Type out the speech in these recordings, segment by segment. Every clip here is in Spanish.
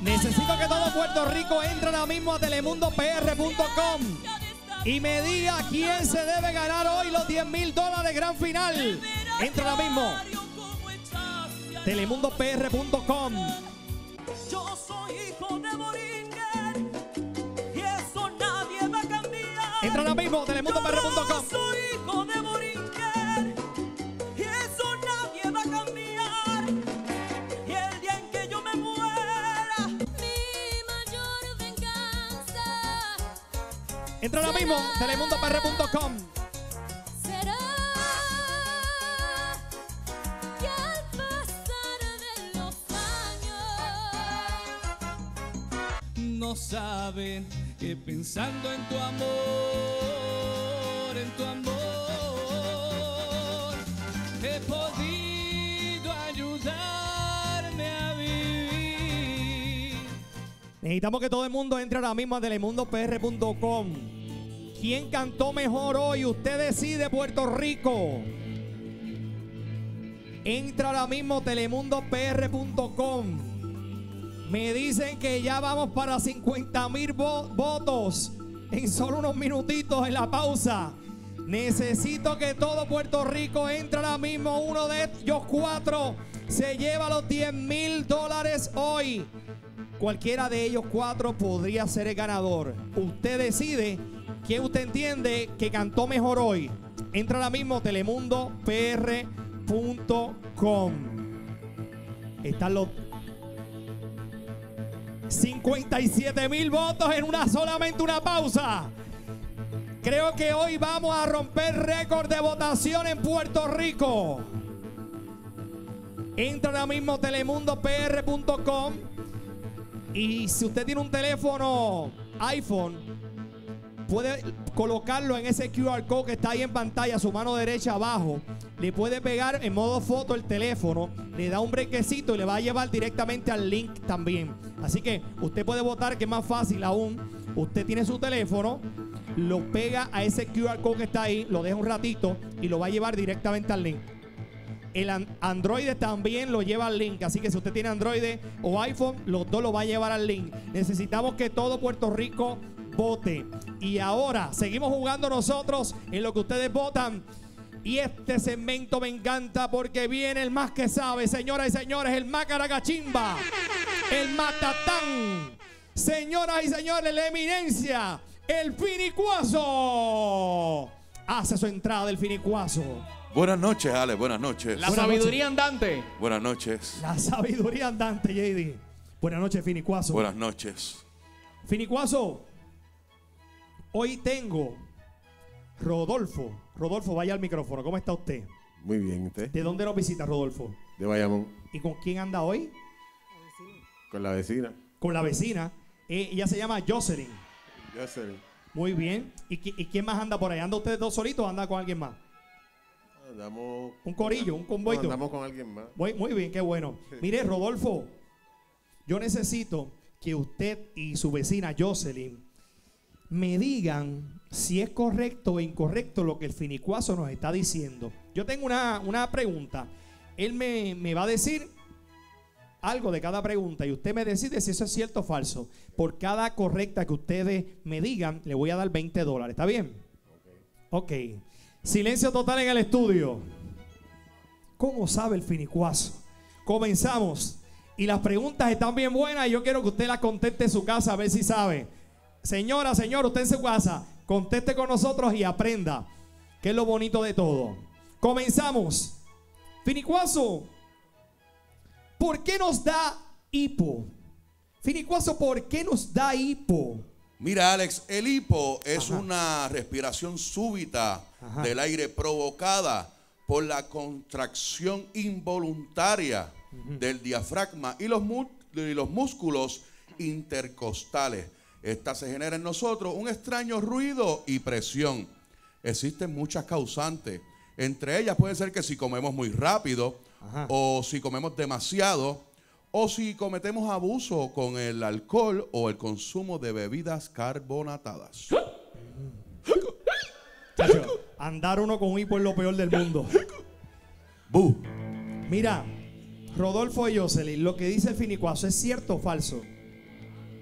Necesito que todo Puerto Rico entre ahora mismo a telemundopr.com y me diga quién se debe ganar hoy los $10,000 gran final. Entra ahora mismo. telemundopr.com. Yo soy hijo de Borinquen y eso nadie va a cambiar. Entra ahora mismo, telemundopr.com. Yo soy hijo de Borinquen y eso nadie va a cambiar. Y el día en que yo me muera, mi mayor venganza. Entra ahora mismo, telemundopr.com. Será que al pasar de los años no saben que pensando en tu amor, he podido ayudarme a vivir. Necesitamos que todo el mundo entre ahora mismo a telemundopr.com. ¿Quién cantó mejor hoy? Usted decide, Puerto Rico. Entra ahora mismo a telemundopr.com. Me dicen que ya vamos para 50,000 votos en solo unos minutitos en la pausa. Necesito que todo Puerto Rico entre ahora mismo. Uno de ellos 4 se lleva los $10,000 hoy. Cualquiera de ellos 4 podría ser el ganador. Usted decide quién usted entiende que cantó mejor hoy. Entra ahora mismo a telemundopr.com. Están los 57,000 votos en solamente una pausa. Creo que hoy vamos a romper récord de votación en Puerto Rico. Entra ahora mismo a telemundopr.com. Y si usted tiene un teléfono iPhone, puede colocarlo en ese QR code que está ahí en pantalla, a su mano derecha abajo. Le puede pegar en modo foto el teléfono, le da un brequecito y le va a llevar directamente al link también. Así que usted puede votar, que es más fácil aún. Usted tiene su teléfono, lo pega a ese QR code que está ahí, lo deja un ratito y lo va a llevar directamente al link. El Android también lo lleva al link. Así que si usted tiene Android o iPhone, los dos lo va a llevar al link. Necesitamos que todo Puerto Rico vote. Y ahora seguimos jugando nosotros en lo que ustedes votan. Y este segmento me encanta porque viene el más que sabe, señoras y señores, el Macaracachimba, el Matatán. Señoras y señores, la eminencia, el Finicuazo. Hace su entrada el Finicuazo. Buenas noches, Ale, buenas noches. La sabiduría andante. Buenas noches. La sabiduría andante, JD. Buenas noches, Finicuazo. Buenas noches. Finicuazo, hoy tengo Rodolfo. Rodolfo, vaya al micrófono. ¿Cómo está usted? Muy bien, ¿usted? ¿De dónde nos visita, Rodolfo? De Bayamón. ¿Y con quién anda hoy? Con la vecina. Con la vecina. Ella se llama Jocelyn. Jocelyn. Muy bien. ¿Y quién más anda por ahí? ¿Anda ustedes dos solitos o anda con alguien más? Andamos... Un corillo, un convoito. Andamos con alguien más. Muy bien, qué bueno. Mire, Rodolfo, yo necesito que usted y su vecina Jocelyn me digan si es correcto o incorrecto lo que el Finicuazo nos está diciendo. Yo tengo una pregunta. Él me va a decir algo de cada pregunta y usted me decide si eso es cierto o falso. Por cada correcta que ustedes me digan, le voy a dar $20. ¿Está bien? Ok. Silencio total en el estudio. ¿Cómo sabe el Finicuazo? Comenzamos. Y las preguntas están bien buenas y yo quiero que usted las conteste en su casa a ver si sabe. Señora, señor, usted en su casa, conteste con nosotros y aprenda, que es lo bonito de todo. Comenzamos. Finicuazo, ¿por qué nos da hipo? Finicuazo, ¿por qué nos da hipo? Mira, Alex, el hipo es una respiración súbita del aire provocada por la contracción involuntaria del diafragma y los músculos intercostales. Esta se genera en nosotros un extraño ruido y presión. Existen muchas causantes. Entre ellas puede ser que si comemos muy rápido, o si comemos demasiado, o si cometemos abuso con el alcohol o el consumo de bebidas carbonatadas. Chacho, andar uno con hipo es lo peor del mundo. Mira, Rodolfo y Jocelyn, lo que dice el Finicuazo, ¿es cierto o falso?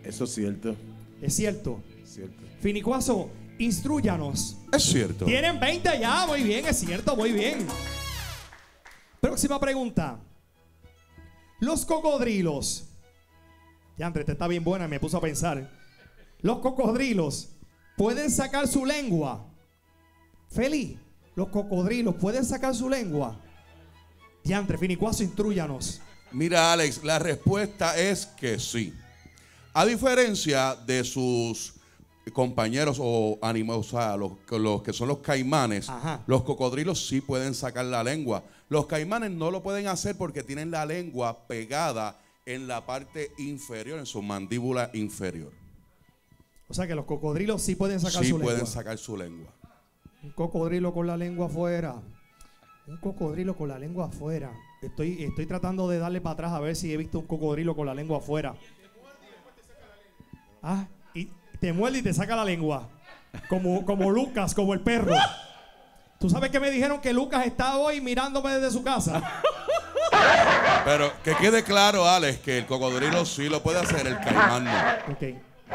Eso es cierto. Es cierto. Cierto. Finicuazo, instruyanos. Es cierto. Tienen 20 ya, muy bien, es cierto, muy bien. Próxima pregunta. Los cocodrilos. Ya, Andrés, esta está bien buena, me puso a pensar. Los cocodrilos pueden sacar su lengua. Feli, los cocodrilos pueden sacar su lengua. Diantre, Finicuazo, instruyanos. Mira, Alex, la respuesta es que sí. A diferencia de sus compañeros o animales, o sea, los que son los caimanes, Ajá. los cocodrilos sí pueden sacar la lengua. Los caimanes no lo pueden hacer porque tienen la lengua pegada en la parte inferior, en su mandíbula inferior. O sea que los cocodrilos sí pueden sacar Sí su lengua. pueden sacar su lengua. Un cocodrilo con la lengua afuera. Un cocodrilo con la lengua afuera. Estoy tratando de darle para atrás a ver si he visto un cocodrilo con la lengua afuera. Ah, y te muerde y te saca la lengua. Como Lucas, como el perro. ¿Tú sabes que me dijeron que Lucas está hoy mirándome desde su casa? Pero que quede claro, Alex, que el cocodrilo sí lo puede hacer, el caimán no. Ok.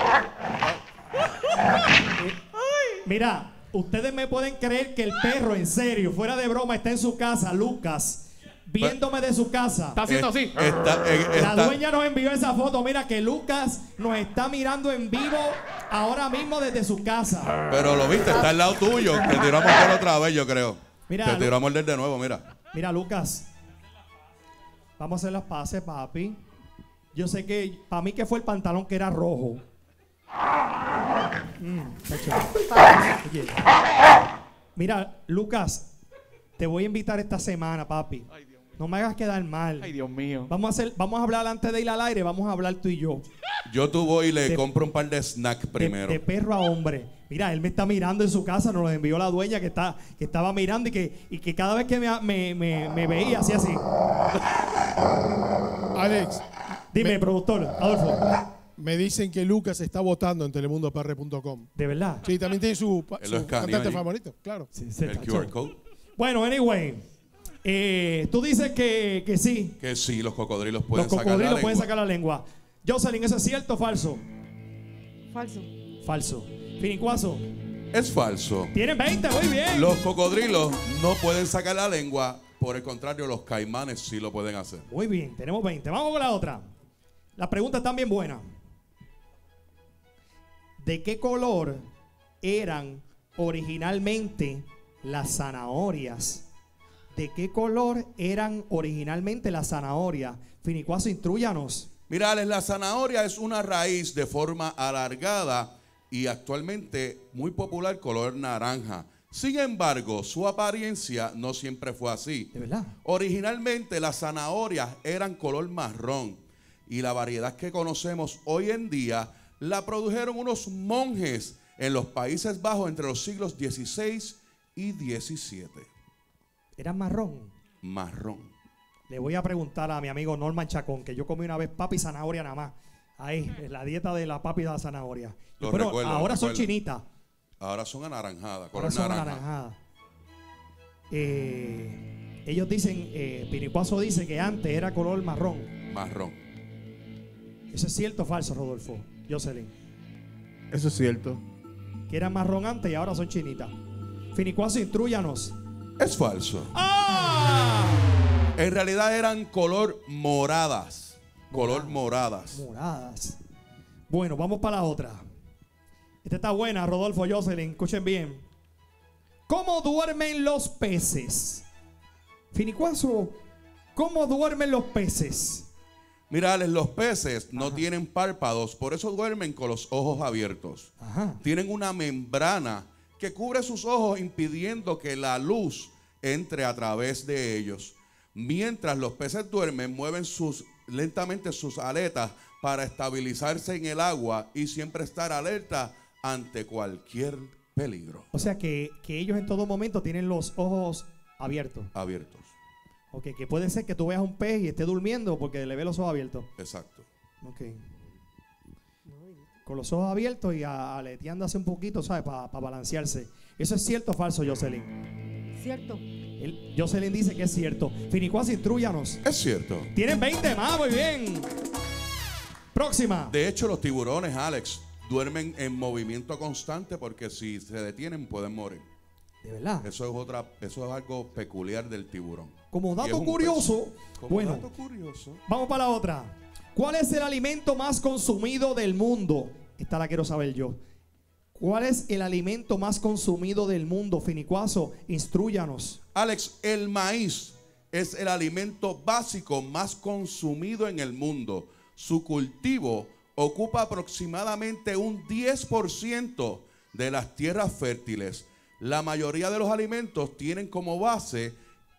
Mira, ustedes me pueden creer que el perro, en serio, fuera de broma, está en su casa, Lucas, viéndome de su casa. Está haciendo así. La dueña nos envió esa foto. Mira que Lucas nos está mirando en vivo ahora mismo desde su casa. Pero lo viste, está al lado tuyo. Te tiró a morder otra vez, yo creo. Mira, Te tiró a morder de nuevo, mira. Mira, Lucas, vamos a hacer las paces, papi. Yo sé que para mí que fue el pantalón que era rojo. Oye. Mira, Lucas, te voy a invitar esta semana, papi. No me hagas quedar mal. Ay, Dios mío. Vamos a hablar antes de ir al aire, vamos a hablar tú y yo. Yo tú voy y le De- compro un par de snacks primero. De perro a hombre. Mira, él me está mirando en su casa, nos lo envió la dueña que estaba mirando y que cada vez que me veía hacía así. Alex, Dime, productor, Adolfo, me dicen que Lucas está votando en telemundopr.com. ¿de verdad? Sí, también tiene su Él lo escaneó cantante ahí. favorito, claro. Sí, se El tachó. QR code. Bueno, anyway, tú dices que sí, Que sí, los cocodrilos los pueden sacar la cocodrilos lengua. pueden sacar la lengua. Jocelyn, ¿eso es cierto o falso? Falso. Falso. Finicuazo, Es falso. tienen 20, muy bien. Los cocodrilos no pueden sacar la lengua. Por el contrario, los caimanes sí lo pueden hacer. Muy bien, tenemos 20. Vamos con la otra. Las preguntas están bien buenas. ¿De qué color eran originalmente las zanahorias? ¿De qué color eran originalmente las zanahorias? Finicuazo, intrúyanos. Mira, Alex, la zanahoria es una raíz de forma alargada y actualmente muy popular color naranja. Sin embargo, su apariencia no siempre fue así. ¿De verdad? Originalmente las zanahorias eran color marrón y la variedad que conocemos hoy en día la produjeron unos monjes en los Países Bajos entre los siglos XVI y XVII. ¿Eran marrón? Marrón. Le voy a preguntar a mi amigo Norman Chacón, que yo comí una vez papi y zanahoria nada más. Ahí, en la dieta de la papi y la zanahoria. Lo Pero recuerdo, ahora lo son recuerdo. chinitas. Ahora son anaranjadas, Ahora color son naranja. anaranjadas. Ellos dicen, Pinicuazo dice que antes era color marrón. Marrón. ¿Eso es cierto o falso, Rodolfo? Jocelyn. Eso es cierto. Que eran marrón antes y ahora son chinitas. Finicuazo, intrúyanos. Es falso. ¡Ah! En realidad eran color moradas. Color moradas. Moradas. Bueno, vamos para la otra. Esta está buena, Rodolfo, Jocelyn. Escuchen bien. ¿Cómo duermen los peces? Finicuazo, ¿cómo duermen los peces? Mira, Alex, los peces no tienen párpados, por eso duermen con los ojos abiertos. Ajá. Tienen una membrana que cubre sus ojos impidiendo que la luz entre a través de ellos. Mientras los peces duermen, mueven lentamente sus aletas para estabilizarse en el agua y siempre estar alerta ante cualquier peligro. O sea que ellos en todo momento tienen los ojos abiertos. Abiertos. Ok, que puede ser que tú veas un pez y esté durmiendo porque le ve los ojos abiertos. Exacto. Ok. Con los ojos abiertos y aleteándose un poquito, ¿sabes? Para balancearse. ¿Eso es cierto o falso, Jocelyn? Cierto. Jocelyn dice que es cierto. Finicuazo, intrúyanos. Es cierto. Tienen 20 más, muy bien. Próxima. De hecho, los tiburones, Alex, duermen en movimiento constante porque si se detienen pueden morir. De verdad. Eso es algo peculiar del tiburón. Como Y es dato un curioso. pez. Como Bueno, dato curioso. vamos para la otra. ¿Cuál es el alimento más consumido del mundo? Esta la quiero saber yo. ¿Cuál es el alimento más consumido del mundo? Finicuazo, instrúyanos. Alex, el maíz es el alimento básico más consumido en el mundo. Su cultivo ocupa aproximadamente un 10% de las tierras fértiles. La mayoría de los alimentos tienen como base,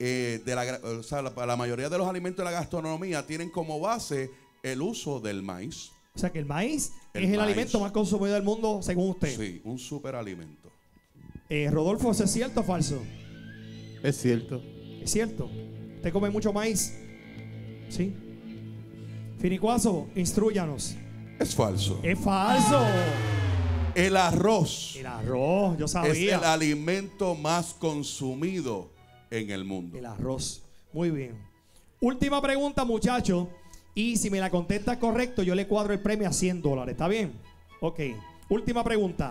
la mayoría de los alimentos de la gastronomía tienen como base el uso del maíz. O sea que el maíz El es el maíz. alimento más consumido del mundo, según usted. Sí, un superalimento. Rodolfo, ¿eso es cierto o falso? Es cierto. Es cierto. ¿Usted come mucho maíz? Sí. Finicuazo, instrúyanos. Es falso. Es falso. El arroz El arroz, yo es sabía. el alimento más consumido en el mundo. El arroz. Muy bien. Última pregunta, muchachos. Y si me la contesta correcto, yo le cuadro el premio a $100. ¿Está bien? Ok. Última pregunta.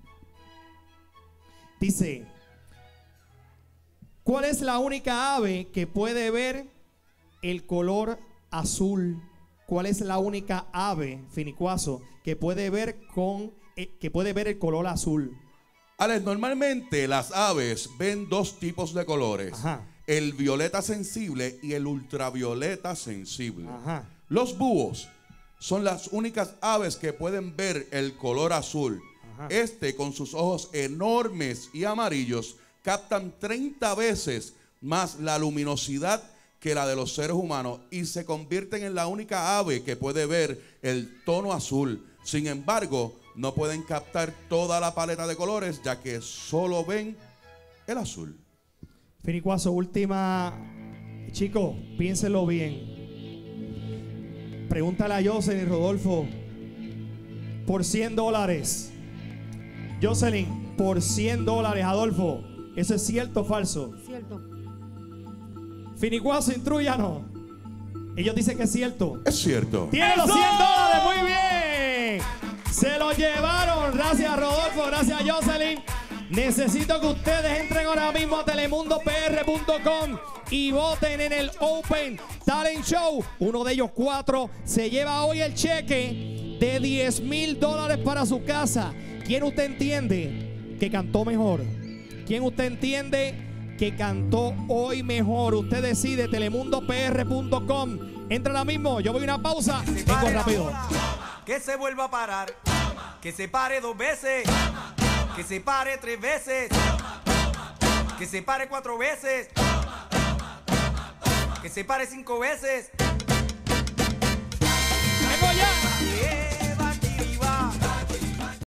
Dice, ¿cuál es la única ave que puede ver el color azul? ¿Cuál es la única ave, Finicuazo, que puede ver el color azul? Alex, normalmente las aves ven dos tipos de colores. Ajá. El violeta sensible y el ultravioleta sensible. Ajá. Los búhos son las únicas aves que pueden ver el color azul. Ajá. Con sus ojos enormes y amarillos, captan 30 veces más la luminosidad que la de los seres humanos y se convierten en la única ave que puede ver el tono azul. Sin embargo, no pueden captar toda la paleta de colores, ya que solo ven el azul. Finicuazo, última. Chicos, piénsenlo bien. Pregúntale a Jocelyn, Rodolfo. Por $100. Jocelyn, por $100. Adolfo, ¿eso es cierto o falso? Cierto. Finicuazo, intrúyanos. Ellos dicen que es cierto. Es cierto. ¡Tiene los $100! ¡Muy bien! Se lo llevaron. Gracias, Rodolfo. Gracias, Jocelyn. Necesito que ustedes entren ahora mismo a telemundopr.com y voten en el Open Talent Show. Uno de ellos 4 se lleva hoy el cheque de $10,000 para su casa. ¿Quién usted entiende que cantó mejor? ¿Quién usted entiende que cantó hoy mejor? Usted decide, telemundopr.com. Entra ahora mismo, yo voy a una pausa. Vengo rápido. Que se vuelva a parar, que se pare 2 veces, que se pare 3 veces, que se pare 4 veces, que se pare 5 veces.